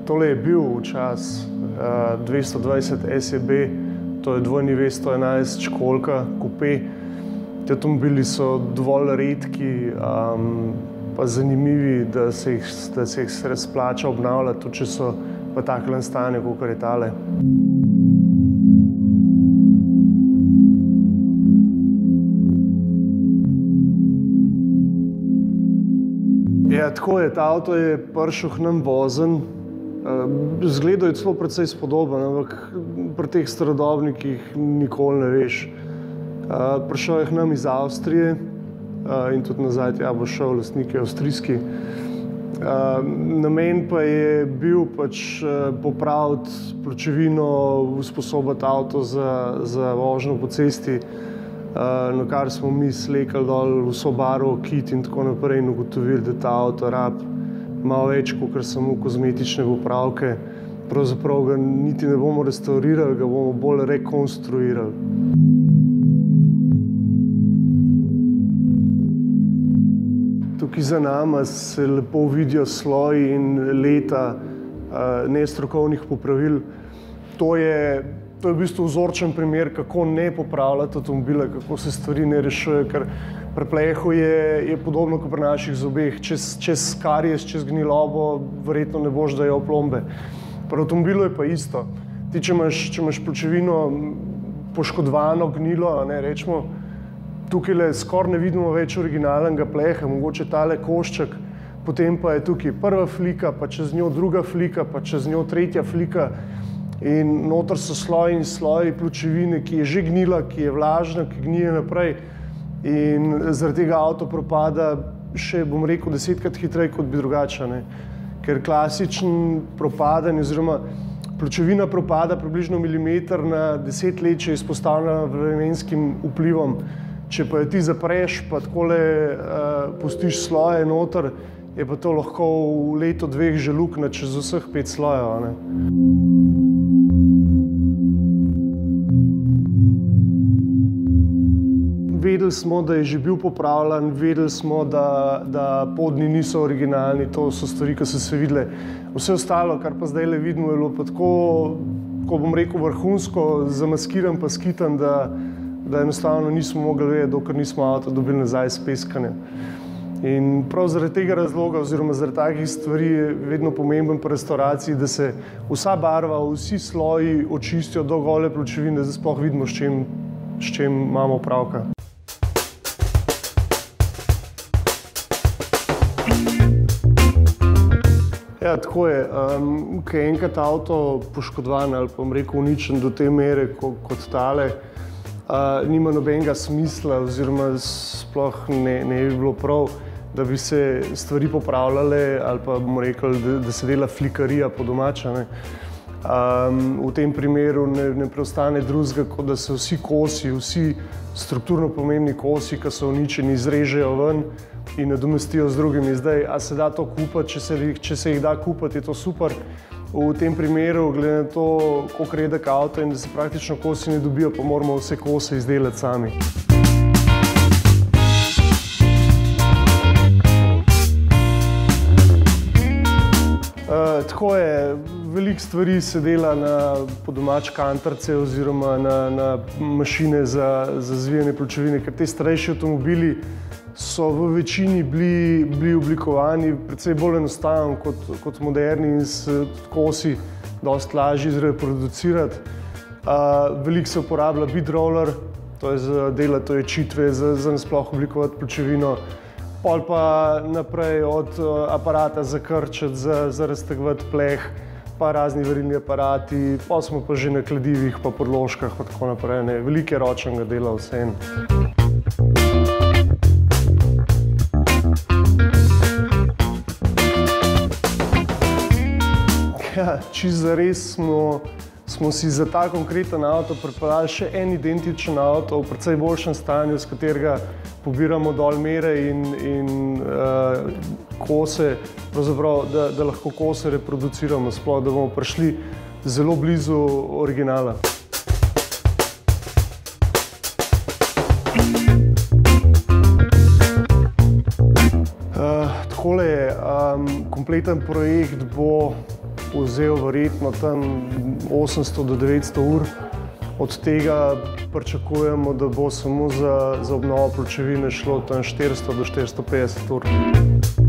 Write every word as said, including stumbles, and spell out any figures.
Tole je bil včas uh, dvesto dvajset S E B, to je dvojni V sto enajst školjka, kupe. Ti avtomobili so dovolj redki, um, pa zanimivi, da se jih, da se jih res splača obnavljati, tudi če so v takem stanju, kakor je tale. Ja, tako je, ta avto je prišel k nam vozen. Zgledal je celo precej spodoben, ampak pri teh starodobnikih nikoli ne veš. Prišel je k nam iz Avstrije in tudi nazaj tja bo šel, lastnik je avstrijski. Namen pa je bil pač popraviti pločevino, usposobiti avto za, za vožnjo po cesti, na kar smo mi slekali dol vso barvo, kit in tako naprej in ugotovili, da ta avto rab malo več, kot samo kozmetične popravke. Pravzaprav ga niti ne bomo restaurirali, ga bomo bolj rekonstruirali. Tukaj za nama se lepo vidijo sloji in leta nestrokovnih popravil. To je, to je v bistvu vzorčen primer, kako ne popravljati avtomobila, kako se stvari ne rešuje, ker pri plehu je, je podobno kot pri naših zobeh. Čez, čez karies, čez gnilobo, verjetno ne boš dajal plombe. Pri avtomobilu je pa isto. Ti, če imaš, če imaš pločevino poškodovano gnilo, ne, rečemo, tukaj skoraj ne vidimo več originalnega pleha, mogoče tale košček, potem pa je tukaj prva flika, pa čez njo druga flika, pa čez njo tretja flika. In noter so sloji in sloji pločevine, ki je že gnila, ki je vlažna, ki gnije naprej. In zaradi tega avto propada še, bom rekel, desetkrat hitreje, kot bi drugače. Ne? Ker klasičen propadanje, oziroma pločevina propada približno milimeter na deset let, če je izpostavljena vremenskim vplivom. Če pa jo ti zapreš, pa takole uh, pustiš sloje noter, je pa to lahko v leto dveh že luknja čez vseh pet slojev. Ne? Vedeli smo, da je že bil popravljen, vedeli smo, da, da podni niso originalni, to so stvari, ki so se videle. Vse ostalo, kar pa zdaj le vidimo, je bilo pa tako, ko bom rekel, vrhunsko, zamaskiran pa skitan, da, da enostavno nismo mogli vedeti, dokler nismo avto dobili nazaj s peskanjem. In prav zaradi tega razloga, oziroma zaradi takih stvari je vedno pomemben pri restauraciji, da se vsa barva, vsi sloji očistijo do gole pločevine, da sploh vidimo, s čim, s čim imamo opravka. Ja, tako je. Um, ko je enkrat avto poškodovan ali pa bom rekel uničen do te mere kot tale, uh, nima nobenega smisla oziroma sploh ne, ne bi bilo prav, da bi se stvari popravljale ali pa bomo rekli, da, da se dela flikarija po domače. Ne. Um, v tem primeru ne, ne preostane drugega, kot da se vsi kosi, vsi strukturno pomembni kosi, ki so uničeni, izrežejo ven in nadomestijo z drugimi. Zdaj, a se da to kupiti, če se, če se jih da kupiti, je to super. V tem primeru, glede na to, koliko redek avto in da se praktično kosi ne dobijo, pa moramo vse kose izdelati sami. Uh, tako je, veliko stvari se dela na po domač kantarce oziroma na, na mašine za, za zvijanje pločevine, ker te starejši avtomobili so v večini bili, bili oblikovani precej bolj enostavno kot, kot moderni in se kosi dosti lažje zreproducirati. Uh, veliko se uporablja bead roller, to je za delati, to je čitve, za, za nasploh oblikovati pločevino. Pol pa naprej od aparata za krčiti, za, za raztegovati pleh, pa razni varilni aparati, pa smo pa že na kladivih, pa podložkah, pa tako naprej. Ne. Veliko je ročnega dela vseeno. Ja, čisto zares smo, smo si za ta konkreten avto pripeljali še en identičen avto v precej boljšem stanju, s katerega pobiramo dol mere in, in uh, kose, pravzaprav, da, da lahko kose reproduciramo, sploh, da bomo prišli zelo blizu originala. Uh, takole je, um, kompleten projekt bo vzel verjetno tam osemsto do devetsto ur. Od tega pričakujemo, da bo samo za, za obnovo pločevine šlo tam štiristo do štiristo petdeset ur.